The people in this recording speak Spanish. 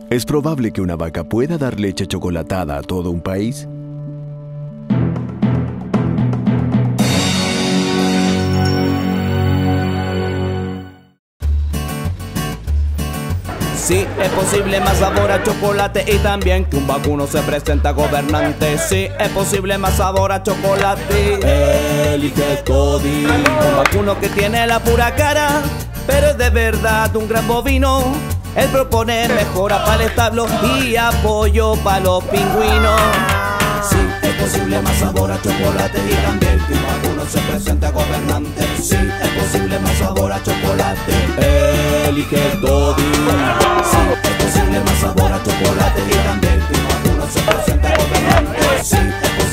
¿Es probable que una vaca pueda dar leche chocolatada a todo un país? Sí, es posible más sabor a chocolate y también que un vacuno se presenta gobernante. Sí, es posible más sabor a chocolate. Elige Toddy. Un vacuno que tiene la pura cara, pero es de verdad un gran bovino. Él propone mejora para el establo y apoyo para los pingüinos. Sí, es posible más sabor a chocolate y también que un vacuno se presenta gobernante. Sí, es posible más sabor a chocolate. Elige Toddy. Sí, es posible más sabor a chocolate y también que un vacuno se presenta gobernante. Sí, es posible